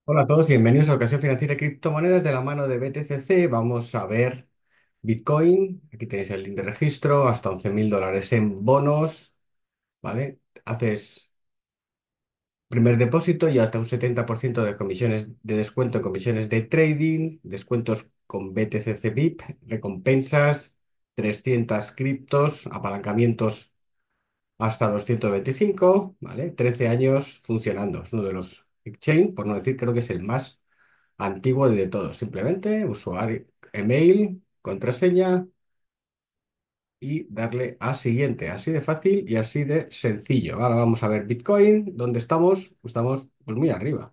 Hola a todos y bienvenidos a Ocasión Financiera y Criptomonedas de la mano de BTCC. Vamos a ver Bitcoin. Aquí tenéis el link de registro, hasta $11.000 en bonos, ¿vale? Haces primer depósito y hasta un 70% de comisiones de descuento en comisiones de trading, descuentos con BTCC VIP, recompensas, 300 criptos, apalancamientos hasta 225, ¿vale? 13 años funcionando. Es uno de los exchange, por no decir, creo que es el más antiguo de todos. Simplemente usuario, email, contraseña y darle a siguiente. Así de fácil y así de sencillo. Ahora vamos a ver Bitcoin. ¿Dónde estamos? Estamos pues muy arriba.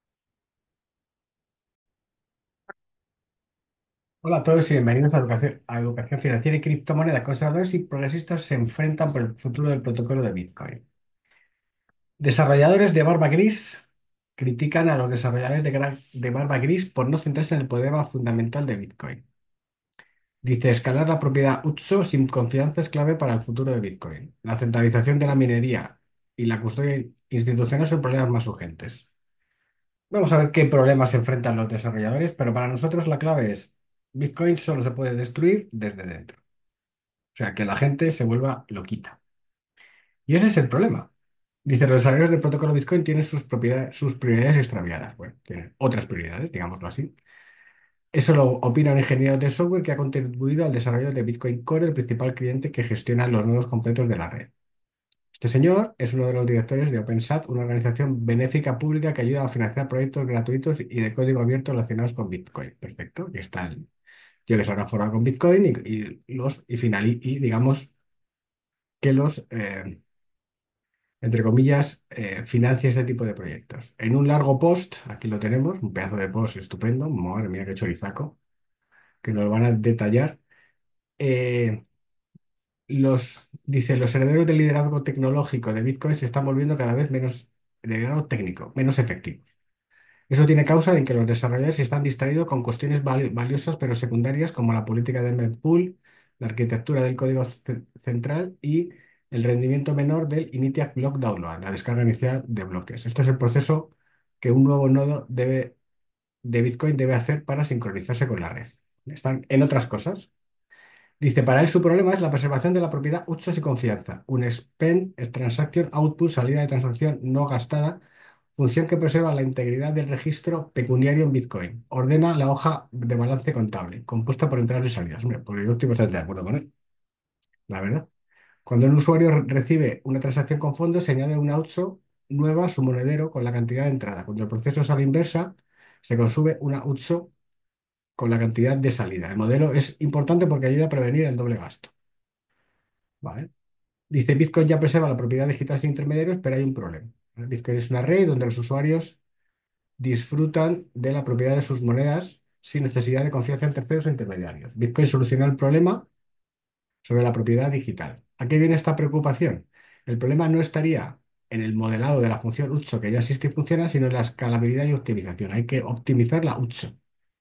Hola a todos y bienvenidos a Educación Financiera y Criptomonedas. Conservadores y progresistas se enfrentan por el futuro del protocolo de Bitcoin. Desarrolladores de Barba Gris critican a los desarrolladores de Barba Gris por no centrarse en el problema fundamental de Bitcoin. Dice, escalar la propiedad UTSO sin confianza es clave para el futuro de Bitcoin. La centralización de la minería y la custodia institucional son problemas más urgentes. Vamos a ver qué problemas se enfrentan los desarrolladores, pero para nosotros la clave es, Bitcoin solo se puede destruir desde dentro. O sea, que la gente se vuelva loquita. Y ese es el problema. Dice, los desarrolladores del protocolo Bitcoin tienen sus prioridades extraviadas. Bueno, tienen otras prioridades, digámoslo así. Eso lo opina un ingeniero de software que ha contribuido al desarrollo de Bitcoin Core, el principal cliente que gestiona los nodos completos de la red. Este señor es uno de los directores de OpenSat, una organización benéfica pública que ayuda a financiar proyectos gratuitos y de código abierto relacionados con Bitcoin. Perfecto. Y está el tío que se habrá forrado con Bitcoin y digamos que entre comillas, financia ese tipo de proyectos. En un largo post, aquí lo tenemos, un pedazo de post estupendo, madre mía, qué chorizaco, que nos lo van a detallar. eh, dice, los herederos del liderazgo tecnológico de Bitcoin se están volviendo cada vez menos, liderazgo técnico, menos efectivos. Eso tiene causa en que los desarrolladores están distraídos con cuestiones valiosas pero secundarias como la política de mempool, la arquitectura del código central y el rendimiento menor del Initial Block Download, la descarga inicial de bloques. Este es el proceso que un nuevo nodo de Bitcoin debe hacer para sincronizarse con la red. Están en otras cosas. Dice, para él su problema es la preservación de la propiedad hechos y confianza. Un spend es transaction output, salida de transacción no gastada, función que preserva la integridad del registro pecuniario en Bitcoin. Ordena la hoja de balance contable, compuesta por entradas y salidas. Hombre, porque yo estoy bastante de acuerdo con él, la verdad. Cuando un usuario recibe una transacción con fondos, se añade una UTSO nueva a su monedero con la cantidad de entrada. Cuando el proceso es a la inversa, se consume una UTSO con la cantidad de salida. El modelo es importante porque ayuda a prevenir el doble gasto. ¿Vale? Dice, Bitcoin ya preserva la propiedad digital sin intermediarios, pero hay un problema. Bitcoin es una red donde los usuarios disfrutan de la propiedad de sus monedas sin necesidad de confianza en terceros o intermediarios. Bitcoin soluciona el problema sobre la propiedad digital. ¿A qué viene esta preocupación? El problema no estaría en el modelado de la función UTSO que ya existe y funciona, sino en la escalabilidad y optimización. Hay que optimizar la UTSO.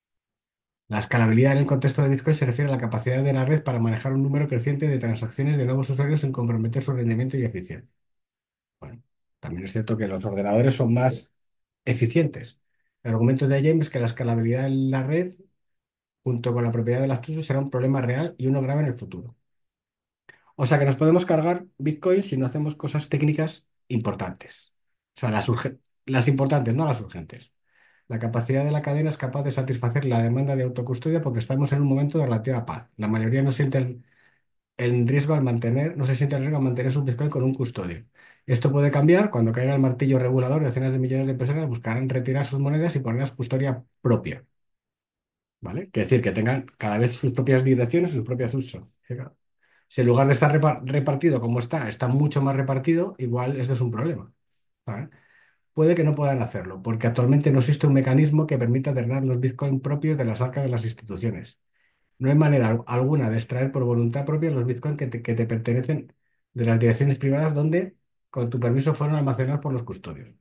La escalabilidad en el contexto de Bitcoin se refiere a la capacidad de la red para manejar un número creciente de transacciones de nuevos usuarios sin comprometer su rendimiento y eficiencia. Bueno, también es cierto que los ordenadores son más eficientes. El argumento de James es que la escalabilidad en la red, junto con la propiedad de las TUSO, será un problema real y uno grave en el futuro. O sea que nos podemos cargar Bitcoin si no hacemos cosas técnicas importantes. O sea, las importantes, no las urgentes. La capacidad de la cadena es capaz de satisfacer la demanda de autocustodia porque estamos en un momento de relativa paz. La mayoría no sienten el riesgo no se siente el riesgo al mantener su Bitcoin con un custodio. Esto puede cambiar cuando caiga el martillo regulador. Decenas de millones de personas buscarán retirar sus monedas y ponerlas custodia propia, ¿vale? Quiere decir que tengan cada vez sus propias direcciones, sus propias usos. Si en lugar de estar repartido como está mucho más repartido, igual esto es un problema, ¿vale? Puede que no puedan hacerlo, porque actualmente no existe un mecanismo que permita drenar los Bitcoin propios de las arcas de las instituciones. No hay manera alguna de extraer por voluntad propia los bitcoins que te pertenecen de las direcciones privadas donde, con tu permiso, fueron almacenados por los custodios.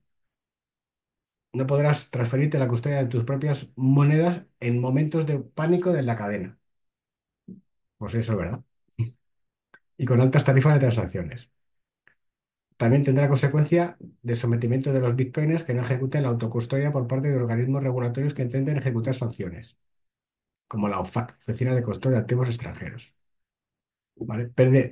No podrás transferirte la custodia de tus propias monedas en momentos de pánico de la cadena. Pues eso, ¿verdad? Y con altas tarifas de transacciones. también tendrá consecuencia de sometimiento de los bitcoiners que no ejecuten la autocustodia por parte de organismos regulatorios que intenten ejecutar sanciones, como la OFAC, Oficina de Custodia de Activos Extranjeros. ¿Vale?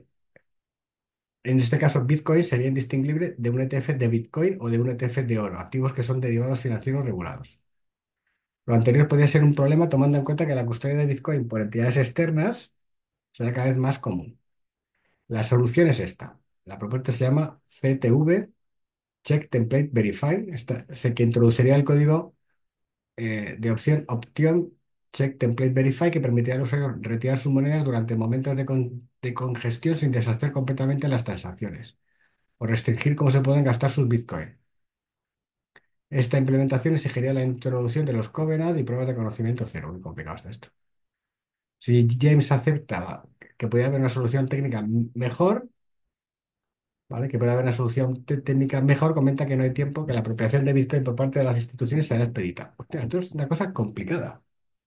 En este caso, Bitcoin sería indistinguible de un ETF de Bitcoin o de un ETF de oro, activos que son derivados financieros regulados. Lo anterior podría ser un problema tomando en cuenta que la custodia de Bitcoin por entidades externas será cada vez más común. La solución es esta. La propuesta se llama CTV, Check Template Verify, que introduciría el código de opción Check Template Verify que permitiría al usuario retirar sus monedas durante momentos de congestión sin deshacer completamente las transacciones o restringir cómo se pueden gastar sus Bitcoin. Esta implementación exigiría la introducción de los covenant y pruebas de conocimiento cero. Muy complicado está esto. Si James acepta que puede haber una solución técnica mejor, ¿vale? Que puede haber una solución técnica mejor, comenta que no hay tiempo, que la apropiación de Bitcoin por parte de las instituciones será expedita. Hostia, esto es una cosa complicada,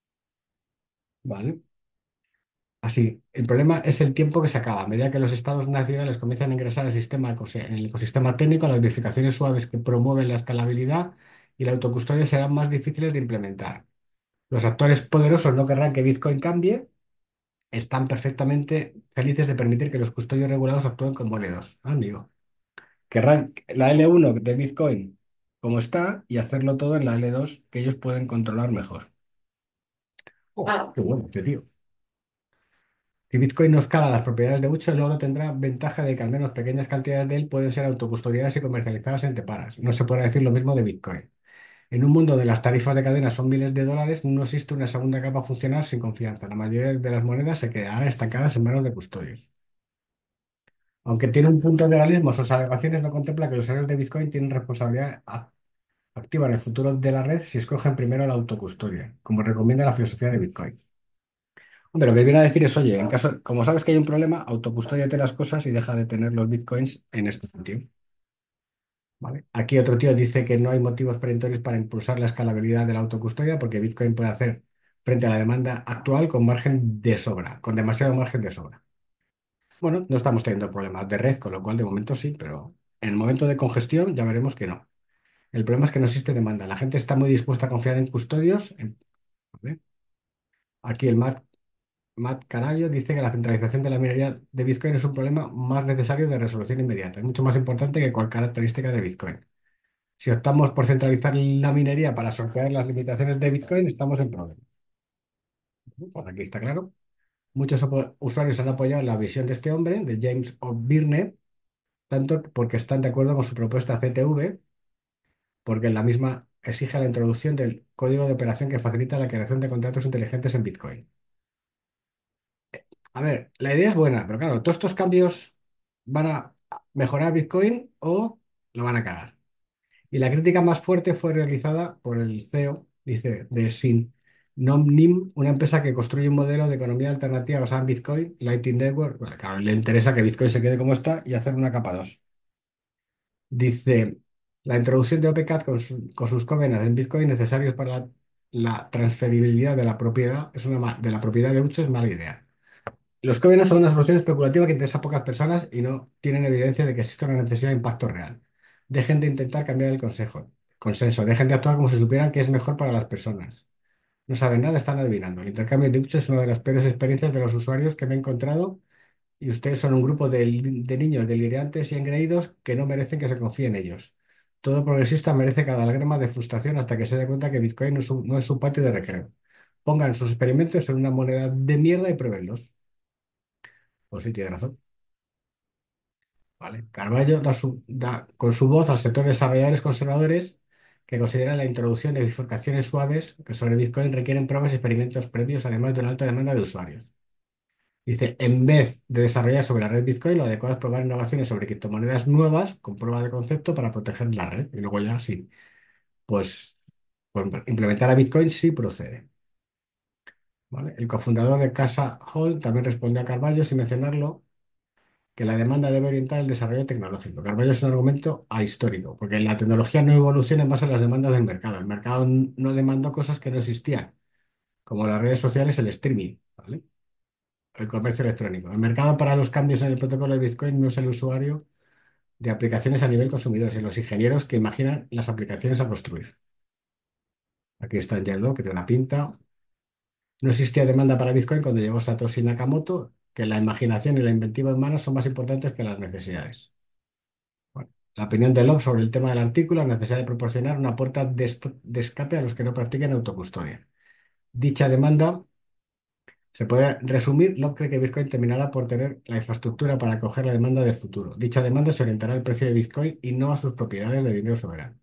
¿vale? Así, el problema es el tiempo que se acaba. A medida que los estados nacionales comienzan a ingresar al sistema, en el ecosistema técnico, las verificaciones suaves que promueven la escalabilidad y la autocustodia serán más difíciles de implementar. Los actores poderosos no querrán que Bitcoin cambie, están perfectamente felices de permitir que los custodios regulados actúen como L2. Amigo. Querrán la L1 de Bitcoin como está y hacerlo todo en la L2 que ellos pueden controlar mejor. Oh, qué bueno, qué tío. Si Bitcoin no escala las propiedades de mucho, el oro tendrá ventaja de que al menos pequeñas cantidades de él pueden ser autocustodiadas y comercializadas entre paras. No se puede decir lo mismo de Bitcoin. En un mundo donde las tarifas de cadena son miles de dólares, no existe una segunda capa funcional sin confianza. La mayoría de las monedas se quedarán estancadas en manos de custodios. Aunque tiene un punto de realismo, sus alegaciones no contemplan que los usuarios de Bitcoin tienen responsabilidad activa en el futuro de la red si escogen primero la autocustodia, como recomienda la filosofía de Bitcoin. Hombre, lo que viene a decir es, oye, en caso, como sabes que hay un problema, autocustódiate las cosas y deja de tener los bitcoins en este sentido. ¿Vale? Aquí otro tío dice que no hay motivos perentorios para impulsar la escalabilidad de la autocustodia porque Bitcoin puede hacer frente a la demanda actual con margen de sobra, con demasiado margen de sobra. Bueno, no estamos teniendo problemas de red, con lo cual de momento sí, pero en el momento de congestión ya veremos que no. El problema es que no existe demanda. La gente está muy dispuesta a confiar en custodios. ¿Vale? Aquí Matt Carayo dice que la centralización de la minería de Bitcoin es un problema más necesario de resolución inmediata. Es mucho más importante que cualquier característica de Bitcoin. Si optamos por centralizar la minería para sortear las limitaciones de Bitcoin, estamos en problemas. Pues aquí está claro. Muchos usuarios han apoyado la visión de este hombre, de James O'Byrne, tanto porque están de acuerdo con su propuesta CTV, porque en la misma exige la introducción del código de operación que facilita la creación de contratos inteligentes en Bitcoin. A ver, la idea es buena, pero claro, todos estos cambios van a mejorar Bitcoin o lo van a cagar. Y la crítica más fuerte fue realizada por el CEO, dice, de Sin Nom Nim, una empresa que construye un modelo de economía alternativa basada en Bitcoin, Lightning Network. Bueno, claro, le interesa que Bitcoin se quede como está y hacer una capa 2. Dice, la introducción de OPCAT con sus covenants en Bitcoin necesarios para la transferibilidad de la propiedad, de la propiedad de muchos es mala idea. Los covenants son una solución especulativa que interesa a pocas personas y no tienen evidencia de que exista una necesidad de impacto real. Dejen de intentar cambiar el consenso, dejen de actuar como si supieran que es mejor para las personas. No saben nada, están adivinando. El intercambio de inputs es una de las peores experiencias de los usuarios que me he encontrado y ustedes son un grupo de niños delirantes y engreídos que no merecen que se confíe en ellos. Todo progresista merece cada lágrima de frustración hasta que se dé cuenta que Bitcoin no es su patio de recreo. Pongan sus experimentos en una moneda de mierda y pruébenlos. Pues sí, tiene razón. ¿Vale? Carballo da con su voz al sector de desarrolladores conservadores que consideran la introducción de bifurcaciones suaves que sobre Bitcoin requieren pruebas y experimentos previos, además de una alta demanda de usuarios. Dice, en vez de desarrollar sobre la red Bitcoin, lo adecuado es probar innovaciones sobre criptomonedas nuevas con prueba de concepto para proteger la red. Y luego ya sí, pues, pues implementar a Bitcoin sí procede. ¿Vale? El cofundador de Casa Hall también respondió a Carballo sin mencionarlo que la demanda debe orientar el desarrollo tecnológico. Carballo es un argumento ahistórico, porque la tecnología no evoluciona en base a las demandas del mercado. El mercado no demandó cosas que no existían, como las redes sociales, el streaming, ¿vale? El comercio electrónico. El mercado para los cambios en el protocolo de Bitcoin no es el usuario, de aplicaciones a nivel consumidor y los ingenieros que imaginan las aplicaciones a construir. Aquí está en Yellow, que tiene una pinta. No existía demanda para Bitcoin cuando llegó Satoshi Nakamoto, que la imaginación y la inventiva humanas son más importantes que las necesidades. Bueno, la opinión de Locke sobre el tema del artículo, la necesidad de proporcionar una puerta de escape a los que no practiquen autocustodia. Dicha demanda se puede resumir, Locke cree que Bitcoin terminará por tener la infraestructura para acoger la demanda del futuro. Dicha demanda se orientará al precio de Bitcoin y no a sus propiedades de dinero soberano.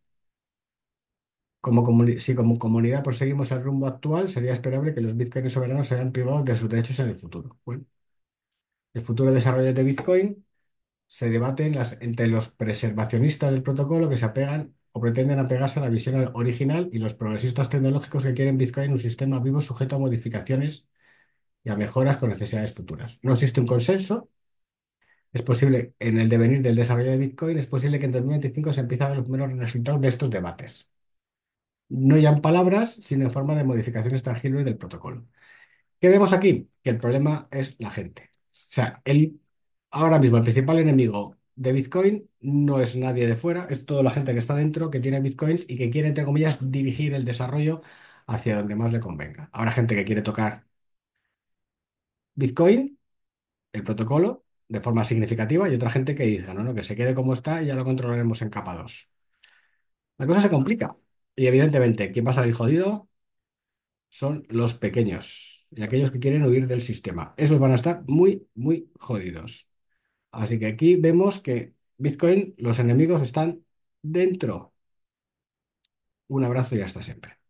Si como comunidad proseguimos el rumbo actual, sería esperable que los bitcoins soberanos sean privados de sus derechos en el futuro. Bueno, el futuro desarrollo de Bitcoin se debate entre los preservacionistas del protocolo que se apegan o pretenden apegarse a la visión original y los progresistas tecnológicos que quieren Bitcoin un sistema vivo sujeto a modificaciones y a mejoras con necesidades futuras. No existe un consenso. Es posible, en el devenir del desarrollo de Bitcoin, es posible que en 2025 se empiecen a ver los primeros resultados de estos debates. No ya en palabras, sino en forma de modificaciones tangibles del protocolo. ¿Qué vemos aquí? Que el problema es la gente. O sea, ahora mismo el principal enemigo de Bitcoin no es nadie de fuera, es toda la gente que está dentro, que tiene Bitcoins y que quiere, entre comillas, dirigir el desarrollo hacia donde más le convenga. Habrá gente que quiere tocar Bitcoin, el protocolo, de forma significativa y otra gente que dice, no, no, que se quede como está y ya lo controlaremos en capa 2. La cosa se complica. Y evidentemente, ¿quién va a salir jodido? Son los pequeños y aquellos que quieren huir del sistema. Esos van a estar muy, muy jodidos. Así que aquí vemos que Bitcoin, los enemigos están dentro. Un abrazo y hasta siempre.